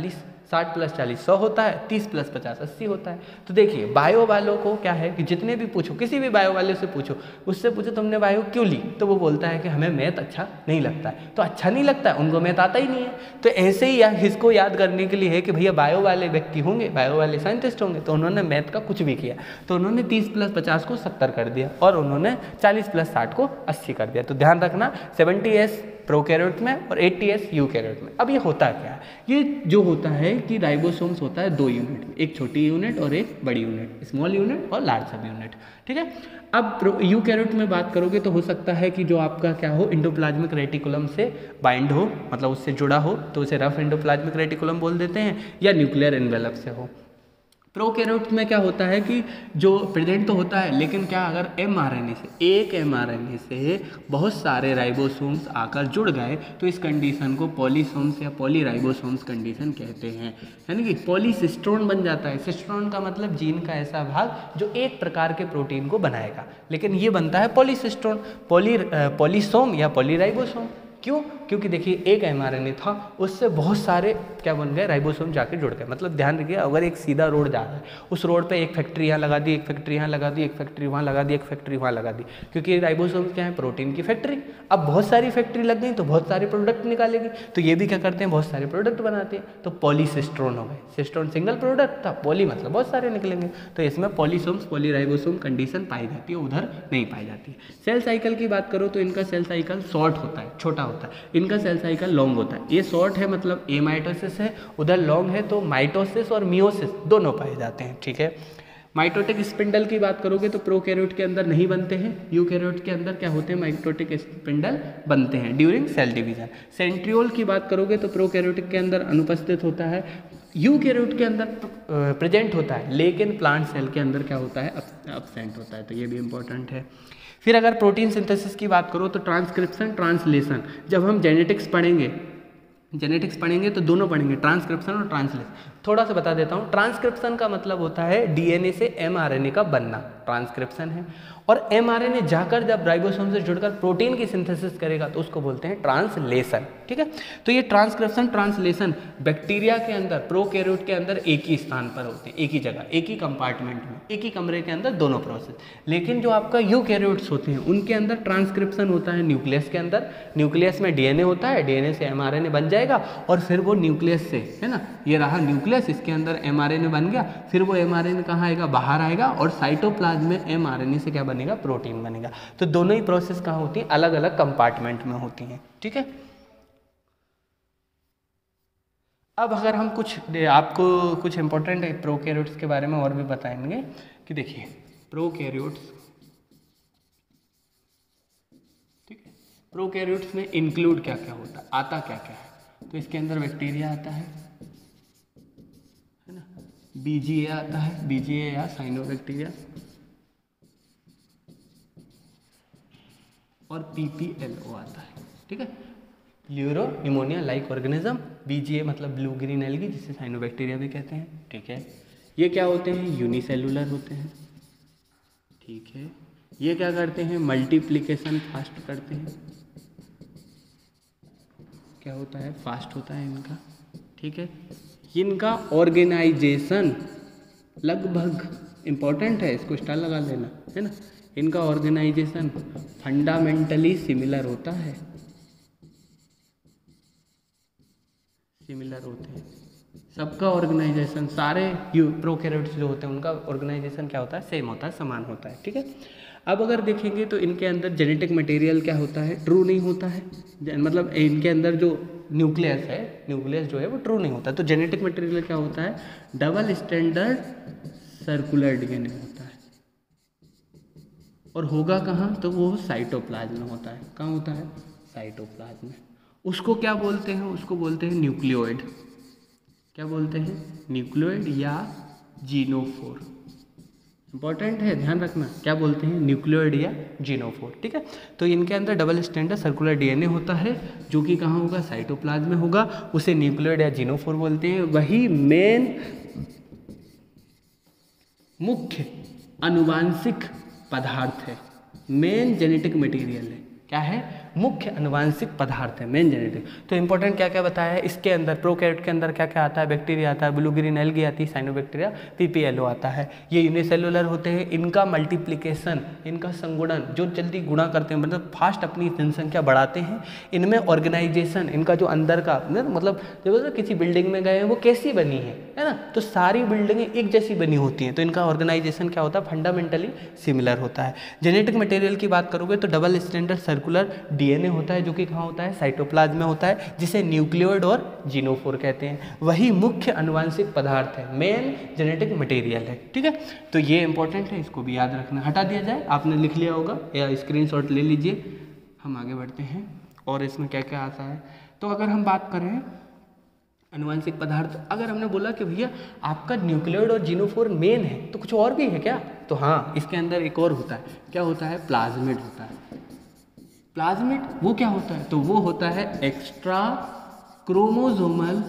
साठ प्लस चालीस सौ होता है, तीस प्लस पचास अस्सी होता है। तो देखिए बायो वालों को क्या है कि जितने भी पूछो, किसी भी बायो वाले से पूछो, उससे पूछो तुमने बायो क्यों ली, तो वो बोलता है कि हमें मैथ अच्छा नहीं लगता है। तो अच्छा नहीं लगता है, उनको मैथ आता ही नहीं है। तो ऐसे ही या, इसको याद करने के लिए है कि भैया बायो वाले व्यक्ति होंगे, बायो वाले साइंटिस्ट होंगे, तो उन्होंने मैथ का कुछ भी किया, तो उन्होंने तीस प्लस पचास को सत्तर कर दिया और उन्होंने चालीस प्लस साठ को अस्सी कर दिया। तो ध्यान रखना सेवेंटी एस प्रोकैरियोट में और एट्टी एस यूकैरियोट में। अब ये होता क्या है, ये जो होता है कि राइबोसोम्स होता है दो यूनिट, एक छोटी यूनिट और एक बड़ी यूनिट, स्मॉल यूनिट और लार्ज सब यूनिट, ठीक है। अब यूकैरियोट में बात करोगे तो हो सकता है कि जो आपका क्या हो, एंडोप्लाज्मिक रेटिकुलम से बाइंड हो, मतलब उससे जुड़ा हो, तो उसे रफ एंडोप्लाज्मिक रेटिकुलम बोल देते हैं, या न्यूक्लियर एनवेलप से हो। प्रोकैरियोट में क्या होता है कि जो प्रेजेंट तो होता है, लेकिन क्या अगर एमआरएनए से, एक एमआरएनए से बहुत सारे राइबोसोम्स आकर जुड़ गए तो इस कंडीशन को पॉलीसोम्स या पॉलीराइबोसोम्स कंडीशन कहते हैं, यानी कि पॉलीसिस्टोन बन जाता है। सिस्टोन का मतलब जीन का ऐसा भाग जो एक प्रकार के प्रोटीन को बनाएगा, लेकिन ये बनता है पॉलीसिस्टोन, पॉली पॉलीसोम या पॉलीराइबोसोम। क्यों? क्योंकि देखिए एक एमआरएनए था, उससे बहुत सारे क्या बन गए, राइबोसोम जाके जुड़ गए। मतलब ध्यान रखिए, अगर एक सीधा रोड जा रहा है, उस रोड पे एक फैक्ट्री यहाँ लगा दी, एक फैक्ट्री यहाँ लगा दी, एक फैक्ट्री वहाँ लगा दी, एक फैक्ट्री वहाँ लगा दी, क्योंकि राइबोसोम क्या है, प्रोटीन की फैक्ट्री। अब बहुत सारी फैक्ट्री लग गई तो बहुत सारे प्रोडक्ट निकालेगी, तो ये भी क्या करते हैं, बहुत सारे प्रोडक्ट बनाते हैं, तो पॉलीसिस्टोन हो गए। सिस्टोन सिंगल प्रोडक्ट था, पॉली मतलब बहुत सारे निकलेंगे, तो इसमें पॉलीसोम्स पॉलीराइबोसोम कंडीशन पाई जाती है, उधर नहीं पाई जाती। सेल साइकिल की बात करो तो इनका सेल साइकिल शॉर्ट होता है, छोटा होता है, इनका सेल साइकिल लॉन्ग होता है। ये शॉर्ट है मतलब ए माइटोसिस है, उधर लॉन्ग है तो माइटोसिस और मियोसिस दोनों पाए जाते हैं, ठीक है। माइटोटिक स्पिंडल की बात करोगे तो प्रोकैरियोट के अंदर नहीं बनते हैं, यूकैरियोट के अंदर क्या होते हैं, माइटोटिक स्पिंडल बनते हैं ड्यूरिंग सेल डिवीजन। सेंट्रियोल की बात करोगे तो प्रोकैरियोटिक के अंदर अनुपस्थित होता है, यूकैरियोट के अंदर प्रेजेंट होता है, लेकिन प्लांट सेल के अंदर क्या होता है, अब्सेंट होता है, तो ये भी इंपॉर्टेंट है। फिर अगर प्रोटीन सिंथेसिस की बात करो तो ट्रांसक्रिप्शन ट्रांसलेशन, जब हम जेनेटिक्स पढ़ेंगे जेनेटिक्स पढ़ेंगे तो दोनों पढ़ेंगे, ट्रांसक्रिप्शन और ट्रांसलेशन। थोड़ा सा बता देता हूँ, ट्रांसक्रिप्शन का मतलब होता है डीएनए से एमआरएनए का बनना, ट्रांसक्रिप्शन है, और एमआरएनए जाकर जब राइबोसोम से जुड़कर प्रोटीन की सिंथेसिस करेगा तो उसको बोलते हैं ट्रांसलेशन, ठीक है। तो ये ट्रांसक्रिप्शन ट्रांसलेशन बैक्टीरिया के अंदर, प्रोकैरियोट के अंदर एक ही स्थान पर होते हैं, एक ही जगह, एक ही कंपार्टमेंट में, एक ही कमरे के अंदर दोनों प्रोसेस। लेकिन जो आपका यूकैरियोट्स होते हैं उनके अंदर ट्रांसक्रिप्शन होता है न्यूक्लियस के अंदर, न्यूक्लियस में डीएनए होता है, डीएनए से एमआरएनए बन जाएगा और फिर वो न्यूक्लियस से, है ना, ये रहा न्यूक्लियस, इसके अंदर एमआरएनए बन गया, फिर वो एमआरएनए कहाँ आएगा, बाहर आएगा, और साइटोप्लाज्म में एमआरएनए से क्या बनेगा, प्रोटीन बनेगा। तो दोनों ही प्रोसेस कहाँ होती हैं, अलग अलग कंपार्टमेंट में होती हैं, ठीक है। अब अगर हम कुछ आपको कुछ इंपॉर्टेंट प्रोकैरियोट्स के बारे में और भी बताएंगे कि देखिए प्रोकैरियोट्स, ठीक है, प्रोकैरियोट्स में इंक्लूड क्या क्या होता है, आता क्या क्या है, तो इसके अंदर बैक्टीरिया आता है, है ना, बीजीए आता है, बीजीए या साइनोबैक्टीरिया, और पीपीएलओ आता है, ठीक है, pleuro pneumonia like organism. BGA मतलब ब्लू ग्रीन एल्गी, जिसे साइनोबैक्टीरिया भी कहते हैं, ठीक है। ये क्या होते हैं, यूनिसेलुलर होते हैं, ठीक है। ये क्या करते हैं, मल्टीप्लिकेशन फास्ट करते हैं, क्या होता है, फास्ट होता है इनका, ठीक है। इनका ऑर्गेनाइजेशन लगभग इंपॉर्टेंट है, इसको स्टार लगा लेना, है ना, इनका ऑर्गेनाइजेशन फंडामेंटली सिमिलर होता है, सिमिलर होते हैं सबका ऑर्गेनाइजेशन, सारे यू प्रोकैरियोट्स जो होते हैं उनका ऑर्गेनाइजेशन क्या होता है, सेम होता है, समान होता है, ठीक है। अब अगर देखेंगे तो इनके अंदर जेनेटिक मटेरियल क्या होता है, ट्रू नहीं होता है, मतलब इनके अंदर जो न्यूक्लियस है, न्यूक्लियस जो है वो ट्रू नहीं होता है। तो जेनेटिक मटेरियल क्या होता है, डबल स्टैंडर्ड सर्कुलर डीएनए होता है, और होगा कहाँ, तो वो साइटोप्लाज्म में होता है, कहाँ होता है, साइटोप्लाज्म में। उसको क्या बोलते हैं, उसको बोलते हैं न्यूक्लियोइड, क्या बोलते हैं, न्यूक्लियोइड या जीनोफोर, इंपॉर्टेंट है, ध्यान रखना, क्या बोलते हैं, न्यूक्लियोइड या जीनोफोर, ठीक है। तो इनके अंदर डबल स्टैंडर्ड सर्कुलर डीएनए होता है, जो कि कहाँ होगा, साइटोप्लाज्म में होगा, उसे न्यूक्लियोइड या जीनोफोर बोलते हैं। वही मेन मुख्य अनुवांशिक पदार्थ है, मेन जेनेटिक मटेरियल है, क्या है, मुख्य अनुवांशिक पदार्थ है, मेन जेनेटिक। तो इंपॉर्टेंट क्या क्या बताया है इसके अंदर, प्रोकैरियोट के अंदर क्या क्या आता है, बैक्टीरिया आता है, ब्लू ग्रीन एल्गी आती है, साइनोबैक्टीरिया, पीपीएलओ आता है। ये यूनिसेलुलर होते हैं, इनका मल्टीप्लिकेशन, इनका संगुणन, जो जल्दी गुणा करते हैं, मतलब फास्ट अपनी जनसंख्या बढ़ाते हैं। इनमें ऑर्गेनाइजेशन, इनका जो अंदर का मतलब देखो किसी बिल्डिंग में गए हैं वो कैसी बनी है है ना, तो सारी बिल्डिंगें एक जैसी बनी होती हैं, तो इनका ऑर्गेनाइजेशन क्या होता है, फंडामेंटली सिमिलर होता है। जेनेटिक मटेरियल की बात करोगे तो डबल स्टैंडर्ड सर्कुलर डीएनए होता है, जो कि कहाँ होता है, साइटोप्लाज्म में होता है, जिसे न्यूक्लियोइड और जीनोफोर कहते हैं। वही मुख्य अनुवांशिक पदार्थ है, मेन जेनेटिक मटेरियल है। ठीक है, तो ये इंपॉर्टेंट है, इसको भी याद रखना। हटा दिया जाए, आपने लिख लिया होगा या स्क्रीनशॉट ले लीजिए। हम आगे बढ़ते हैं और इसमें क्या क्या आता है। तो अगर हम बात करें अनुवांशिक पदार्थ, अगर हमने बोला कि भैया आपका न्यूक्लियोइड और जीनोफोर मेन है, तो कुछ और भी है क्या, तो हाँ, इसके अंदर एक और होता है। क्या होता है, प्लाज्मिड होता है। प्लाज्मिड वो क्या होता है, तो वो होता है extra chromosomal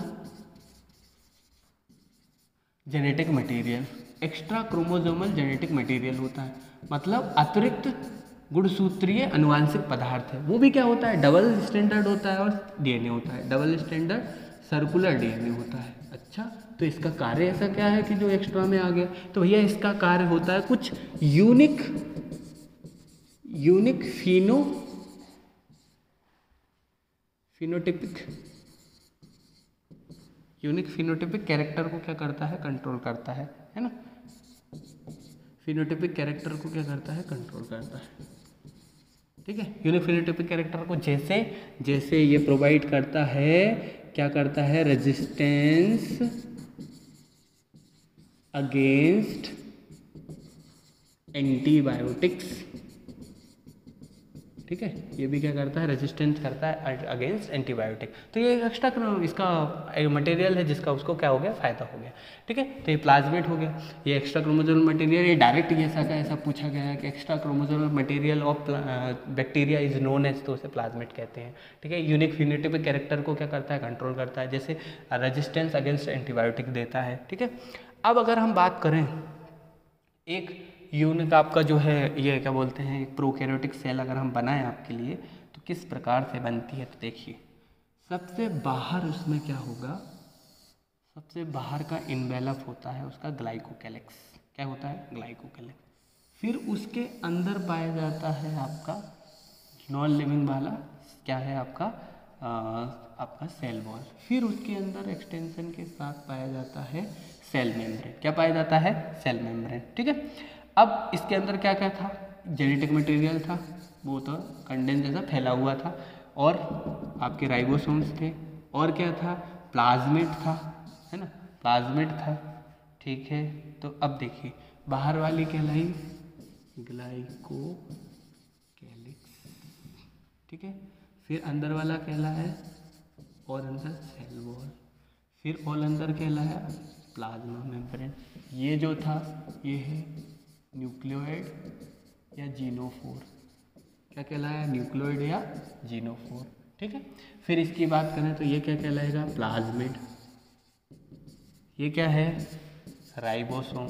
genetic material. Extra chromosomal genetic material होता है, मतलब अतिरिक्त गुणसूत्रीय अनुवांशिक पदार्थ है। वो भी क्या होता है, डबल स्टैंडर्ड होता है और डीएनए होता है, डबल स्टैंडर्ड सर्कुलर डीएनए होता है। अच्छा, तो इसका कार्य ऐसा क्या है कि जो एक्स्ट्रा में आ गया, तो भैया इसका कार्य होता है कुछ unique unique pheno phenotypic unique phenotypic character को क्या करता है, कंट्रोल करता है, है ना। फिनोटिपिक कैरेक्टर को क्या करता है, कंट्रोल करता है। ठीक है, यूनिक फिनोटिपिक कैरेक्टर को जैसे जैसे ये प्रोवाइड करता है, क्या करता है, रेजिस्टेंस अगेंस्ट एंटीबायोटिक्स। ठीक है, ये भी क्या करता है, रेजिस्टेंस करता है अगेंस्ट एंटीबायोटिक। तो ये एक्स्ट्रा इसका मटेरियल है जिसका उसको क्या हो गया, फायदा हो गया। ठीक है, तो ये प्लाज्मिड हो गया, ये एक्स्ट्रा क्रोमोसोमल मटेरियल। ये डायरेक्ट ऐसा का ऐसा पूछा गया है कि extra chromosomal material of bacteria is known as, तो उसे प्लाज्मिड कहते हैं। ठीक है, यूनिक फिनोटाइपिक कैरेक्टर को क्या करता है, कंट्रोल करता है, जैसे रेजिस्टेंस अगेंस्ट एंटीबायोटिक देता है। ठीक है, अब अगर हम बात करें एक यूनिक आपका जो है ये क्या बोलते हैं, एक प्रोकैरियोटिक सेल अगर हम बनाएं आपके लिए, तो किस प्रकार से बनती है, तो देखिए सबसे बाहर उसमें क्या होगा, सबसे बाहर का इन्वेलप होता है उसका ग्लाइकोकैलिक्स। क्या होता है, ग्लाइकोकैलिक्स। फिर उसके अंदर पाया जाता है आपका नॉन लिविंग वाला, क्या है आपका आ, आपका सेल वॉल। फिर उसके अंदर एक्सटेंशन के साथ पाया जाता है सेल मेम्ब्रेन। क्या पाया जाता है, सेल मेम्ब्रेन। ठीक है, अब इसके अंदर क्या क्या था, जेनेटिक मटेरियल था, वो तो कंडेंस जैसा फैला हुआ था, और आपके राइबोसोम्स थे, और क्या था, प्लाज्मिड था, है ना, प्लाज्मिड था। ठीक है, तो अब देखिए बाहर वाली कहलाई ग्लाइकोकैलिक्स। ठीक है, फिर अंदर वाला कहला है और अंदर सेल वॉल, फिर और अंदर कहला है प्लाज्मा मेम्ब्रेन। ये जो था ये है न्यूक्लियोइड या जीनोफोर। क्या कहलाया, न्यूक्लियोइड या जीनोफोर। ठीक है, फिर इसकी बात करें तो ये क्या कहलाएगा, प्लाज्मिड। ये क्या है, राइबोसोम।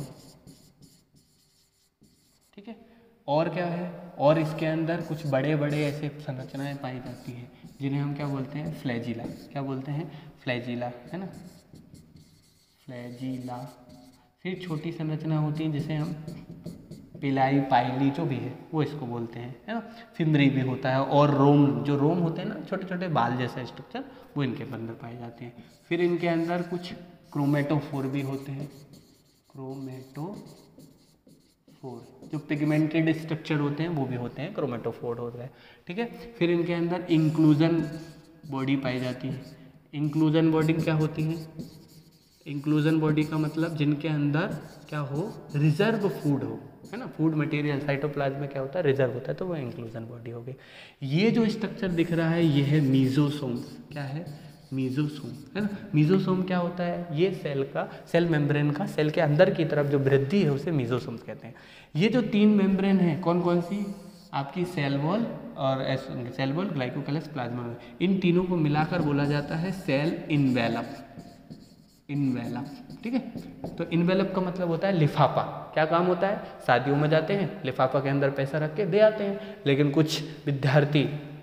ठीक है, और क्या है, और इसके अंदर कुछ बड़े बड़े ऐसे संरचनाएं पाई जाती हैं जिन्हें हम क्या बोलते हैं, फ्लैजिला। क्या बोलते हैं, फ्लैजिला, है ना, फ्लैजिला। फिर छोटी संरचना होती है जिसे हम पिलाई पाइली जो भी है वो इसको बोलते हैं, है ना। फिमरी भी होता है, और रोम, जो रोम होते हैं ना, छोटे छोटे बाल जैसे स्ट्रक्चर, वो इनके अंदर पाए जाते हैं। फिर इनके अंदर कुछ क्रोमेटोफोर भी होते हैं, क्रोमेटोफोर, जो पिगमेंटेड स्ट्रक्चर होते हैं वो भी होते हैं, क्रोमेटोफोर होता है। ठीक है, फिर इनके अंदर इंक्लूजन बॉडी पाई जाती है। इंक्लूजन बॉडी क्या होती है, इंक्लूजन बॉडी का मतलब जिनके अंदर क्या हो, रिजर्व फूड हो, है ना, फूड मटेरियल। साइटोप्लाज्म में क्या होता है, रिजर्व होता है, तो वो इंक्लूजन बॉडी हो गई। ये जो स्ट्रक्चर दिख रहा है ये है मीजोसोम्स। क्या है, मीजोसोम, है ना। मीजोसोम क्या होता है, ये सेल का, सेल मेम्ब्रेन का, सेल के अंदर की तरफ जो वृद्धि है उसे मीजोसोम कहते हैं। ये जो तीन मेम्ब्रेन है कौन कौन सी, आपकी सेल वॉल और सेल वॉल, ग्लाइकोकैलिक्स, प्लाज्मा, इन तीनों को मिलाकर बोला जाता है सेल इन्वेलप। इन्वेलप, ठीक है, तो इन्वेलप का मतलब होता है लिफाफा। क्या काम होता है, शादियों में जाते हैं, लिफाफा के अंदर पैसा रख के दे आते हैं, लेकिन कुछ विद्यार्थी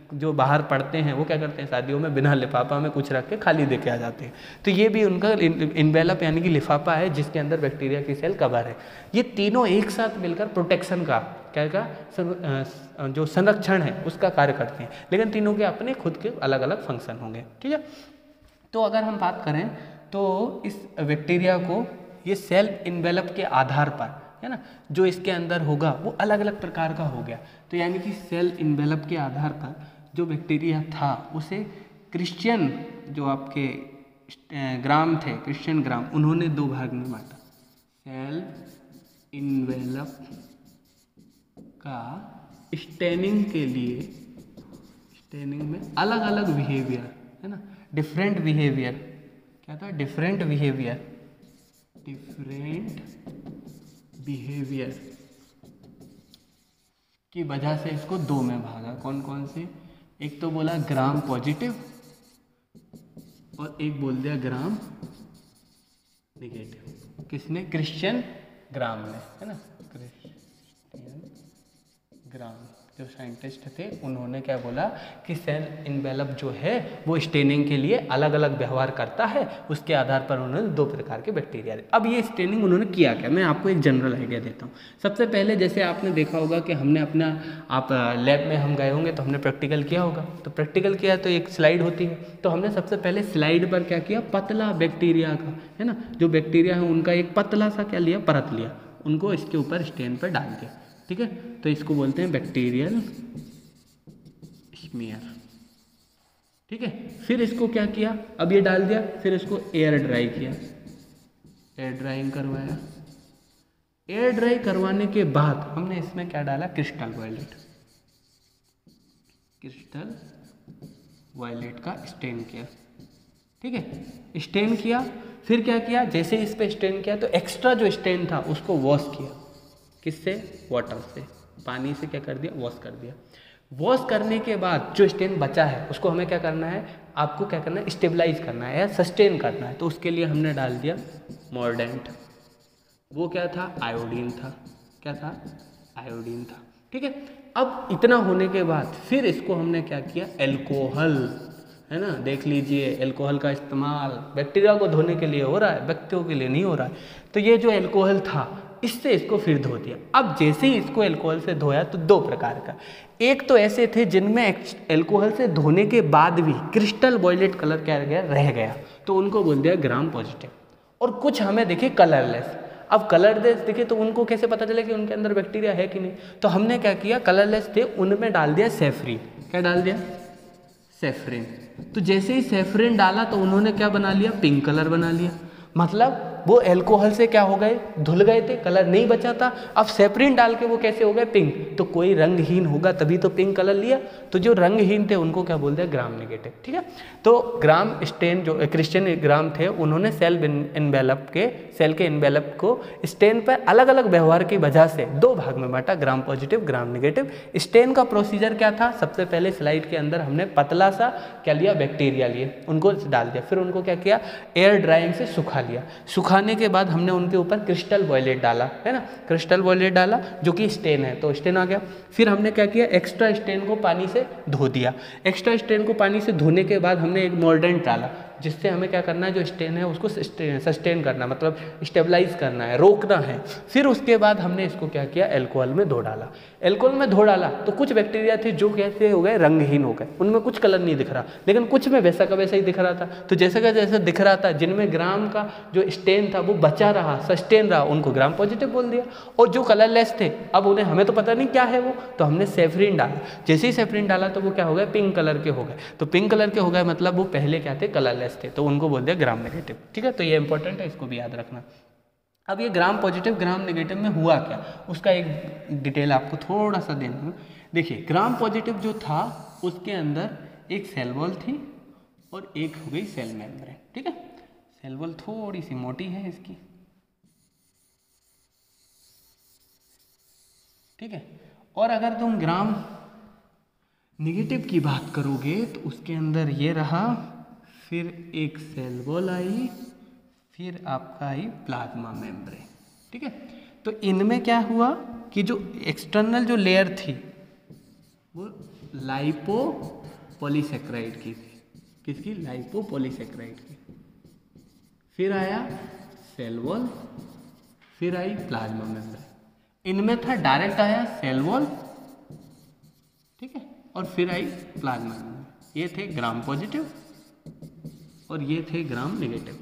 जो बाहर पढ़ते हैं वो क्या करते हैं, शादियों में बिना लिफाफा में कुछ रख के खाली दे के आ जाते हैं। तो ये भी उनका इन्वेलप यानी कि लिफाफा है जिसके अंदर बैक्टीरिया की सेल कवर है। ये तीनों एक साथ मिलकर प्रोटेक्शन का क्या का जो संरक्षण है उसका कार्य करते हैं, लेकिन तीनों के अपने खुद के अलग अलग फंक्शन होंगे। ठीक है, तो अगर हम बात करें तो इस बैक्टीरिया को ये सेल इन्वेलप के आधार पर है ना जो इसके अंदर होगा वो अलग अलग प्रकार का हो गया। तो यानी कि सेल इन्वेलप के आधार पर जो बैक्टीरिया था उसे क्रिश्चियन जो आपके ग्राम थे, क्रिश्चियन ग्राम, उन्होंने दो भाग में बांटा। सेल इन्वेलप का स्टेनिंग के लिए, स्टेनिंग में अलग अलग बिहेवियर है ना, डिफरेंट बिहेवियर, क्या था, डिफरेंट बिहेवियर, डिफरेंट बिहेवियर की वजह से इसको दो में भागा। कौन कौन से, एक तो बोला ग्राम पॉजिटिव और एक बोल दिया ग्राम नेगेटिव। किसने, क्रिश्चियन ग्राम ने, है ना, क्रिश्चियन ग्राम जो साइंटिस्ट थे उन्होंने क्या बोला कि सेल इन्वेलप जो है वो स्टेनिंग के लिए अलग अलग व्यवहार करता है। उसके आधार पर उन्होंने दो प्रकार के बैक्टीरिया दे। अब ये स्टेनिंग उन्होंने किया क्या, मैं आपको एक जनरल आइडिया देता हूँ। सबसे पहले जैसे आपने देखा होगा कि हमने अपना, आप लैब में हम गए होंगे तो हमने प्रैक्टिकल किया होगा, तो प्रैक्टिकल किया तो एक स्लाइड होती है, तो हमने सबसे पहले स्लाइड पर क्या किया, पतला बैक्टीरिया का, है ना, जो बैक्टीरिया है उनका एक पतला सा क्या लिया, परत लिया, उनको इसके ऊपर स्टेन पर डाल दिया। ठीक है, तो इसको बोलते हैं बैक्टीरियल स्मीयर। ठीक है, फिर इसको क्या किया, अब ये डाल दिया, फिर इसको एयर ड्राई किया, एयर ड्राइंग करवाया। एयर ड्राई करवाने के बाद हमने इसमें क्या डाला, क्रिस्टल वायलेट, क्रिस्टल वायलेट का स्टेन किया। ठीक है, स्टेन किया, फिर क्या किया, जैसे इस पे स्टेन किया तो एक्स्ट्रा जो स्टेन था उसको वॉश किया, किससे, वाटर से, पानी से क्या कर दिया, वॉश कर दिया। वॉश करने के बाद जो स्टेन बचा है उसको हमें क्या करना है, आपको क्या करना है, स्टेबलाइज करना है या सस्टेन करना है। तो उसके लिए हमने डाल दिया मॉर्डेंट, वो क्या था, आयोडीन था, क्या था, आयोडीन था। ठीक है, अब इतना होने के बाद फिर इसको हमने क्या किया, एल्कोहल, है ना, देख लीजिए एल्कोहल का इस्तेमाल बैक्टीरिया को धोने के लिए हो रहा है, व्यक्तियों के लिए नहीं हो रहा है। तो ये जो एल्कोहल था इससे इसको फिर धो दिया। अब जैसे ही इसको एल्कोहल से धोया तो दो प्रकार का, एक तो ऐसे थे जिनमें एल्कोहल से धोने के बाद भी क्रिस्टल वॉयलेट कलर क्या गया, रह गया, तो उनको बोल दिया ग्राम पॉजिटिव। और कुछ हमें देखे कलरलेस। अब कलरलेस देखे तो उनको कैसे पता चले कि उनके अंदर बैक्टीरिया है कि नहीं, तो हमने क्या किया, कलरलेस थे उनमें डाल दिया सेफ्रीन। क्या डाल दिया, सेफ्रीन। तो जैसे ही सेफ्रीन डाला तो उन्होंने क्या बना लिया, पिंक कलर बना लिया। मतलब वो एल्कोहल से क्या हो गए, धुल गए थे, कलर नहीं बचा था। अब सेफ्रीन डाल के वो कैसे हो गए, पिंक। तो कोई रंगहीन होगा तभी तो पिंक कलर लिया, तो जो रंगहीन थे उनको क्या बोलते हैं, ग्राम नेगेटिव। ठीक है, तो ग्राम स्टेन जो क्रिश्चियन ग्राम थे उन्होंने सेल इन्वेलप के सेल के इन्वेलप को स्टेन पर अलग अलग व्यवहार की वजह से दो भाग में बांटा, Gram positive, Gram negative. Stain का प्रोसीजर क्या था, सबसे पहले स्लाइड के अंदर हमने पतला सा क्या लिया, बैक्टीरिया लिए, उनको डाल दिया, फिर उनको क्या किया, एयर ड्राइंग से सुखा लिया। सुखाने के बाद हमने उनके ऊपर क्रिस्टल वॉयलेट डाला, है ना, क्रिस्टल वॉयलेट डाला जो कि स्टेन है, तो स्टेन आ गया। फिर हमने क्या किया, एक्स्ट्रा स्टेन को पानी से धो दिया। एक्स्ट्रा स्टेन को पानी से धोने के बाद हमने एक मॉर्डेंट डाला, जिससे हमें क्या करना है, जो स्टेन है उसको सस्टेन करना, मतलब स्टेबलाइज करना है, रोकना है। फिर उसके बाद हमने इसको क्या किया, एल्कोहल में धो डाला। एल्कोहल में धो डाला तो कुछ बैक्टीरिया थे जो कैसे हो गए, रंगहीन हो गए, उनमें कुछ कलर नहीं दिख रहा, लेकिन कुछ में वैसा का वैसा ही दिख रहा था। तो जैसा का जैसा दिख रहा था, जिनमें ग्राम का जो स्टेन था वो बचा रहा, सस्टेन रहा, उनको ग्राम पॉजिटिव बोल दिया। और जो कलरलेस थे, अब उन्हें हमें तो पता नहीं क्या है वो, तो हमने सेफ्रीन डाला। जैसे ही सेफ्रीन डाला तो वो क्या हो गए, पिंक कलर के हो गए। तो पिंक कलर के हो गए मतलब वो पहले क्या थे, कलरलेस थे, तो उनको बोल दिया ग्राम नेगेटिव। ठीक है, तो ये इंपॉर्टेंट है, इसको भी याद रखना। अब ये ग्राम पॉजिटिव ग्राम नेगेटिव में हुआ क्या, उसका एक डिटेल आपको थोड़ा सा देना। देखिए, ग्राम पॉजिटिव जो था उसके अंदर एक सेल वॉल थी और एक हो गई सेल मेम्ब्रेन। ठीक है, सेल वॉल थोड़ी सी मोटी है इसकी। ठीक है, और अगर तुम ग्राम नेगेटिव की बात करोगे तो उसके अंदर ये रहा, फिर एक सेल वॉल आई, फिर आपका आई प्लाज्मा मेम्ब्रेन। ठीक है, तो इनमें क्या हुआ कि जो एक्सटर्नल जो लेयर थी वो लाइपो पॉलीसेक्राइड की थी। किसकी? लाइपोपॉलीसेक्राइड की। फिर आया सेल वॉल, फिर आई प्लाज्मा मेम्ब्रेन। इनमें था डायरेक्ट आया सेल वॉल, ठीक है, और फिर आई प्लाज्मा मेम्ब्रेन। ये थे ग्राम पॉजिटिव और ये थे ग्राम नेगेटिव,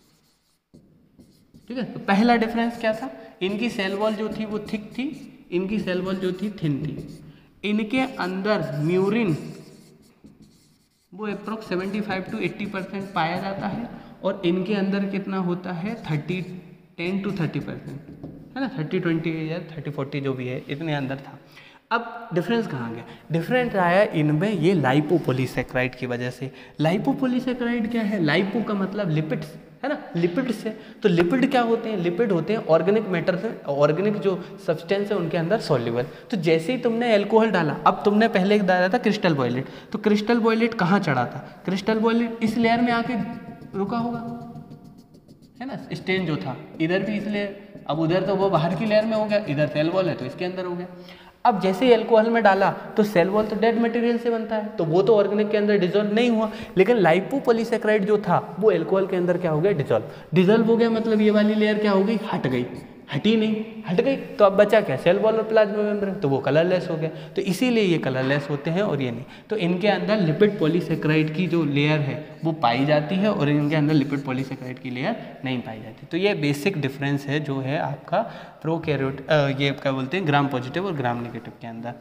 ठीक है। तो पहला डिफरेंस क्या था? इनकी सेल वॉल जो थी वो थिक थी, इनकी सेल वॉल जो थी थिन थी। इनके अंदर म्यूरिन वो approx seventy five to eighty percent पाया जाता है और इनके अंदर कितना होता है? Thirty ten to thirty percent, है ना, थर्टी ट्वेंटी या थर्टी फोर्टी जो भी है, इतने अंदर था। अब डिफरेंस कहाँ गया? डिफरेंस आया इनमें ये लाइपोपॉलीसेक्राइड की वजह से। लाइपोपॉलीसेक्राइड क्या है? लाइपो का मतलब लिपिड्स, है ना, लिपिड से। तो लिपिड क्या होते हैं? लिपिड होते हैं ऑर्गेनिक मैटर से, ऑर्गेनिक जो सब्सटेंस है उनके अंदर सॉल्युबल। तो जैसे ही तुमने अल्कोहल डाला, अब तुमने पहले डाला था क्रिस्टल बॉयलेट, तो क्रिस्टल बॉयलेट कहाँ चढ़ा था? क्रिस्टल बॉयलेट इस लेयर में आके रुका होगा, है ना, स्टेन जो था इधर भी, इसलिए अब उधर तो वो बाहर की लेयर में हो गया, इधर सेल वॉल है तो इसके अंदर हो गया। अब जैसे ही अल्कोहल में डाला तो सेल वॉल तो डेड मटेरियल से बनता है, तो वो तो ऑर्गेनिक के अंदर डिजोल्व नहीं हुआ, लेकिन लाइपोपॉलीसेक्राइड जो था वो अल्कोहल के अंदर क्या हो गया? डिजोल्व। डिजोल्व हो गया मतलब ये वाली लेयर क्या हो गई? हट गई। हटी नहीं, हट गई, तो अब बचा क्या? सेल वॉल और प्लाज्मा मेम्ब्रेन, तो वो कलरलेस हो गया। तो इसीलिए ये कलरलेस होते हैं और ये नहीं। तो इनके अंदर लिपिड पॉलीसेक्राइड की जो लेयर है वो पाई जाती है और इनके अंदर लिपिड पॉलीसेक्राइड की लेयर नहीं पाई जाती। तो ये बेसिक डिफरेंस है जो है आपका प्रोकैरियोट, ये क्या बोलते हैं, ग्राम पॉजिटिव और ग्राम नेगेटिव के अंदर।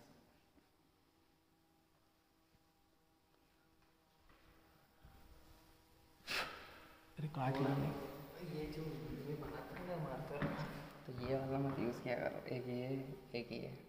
रिकॉर्ड लाने ये जो ये बनाता है ना मार्कर, तो ये वाला मत यूज़ किया करो, एक ये एक ये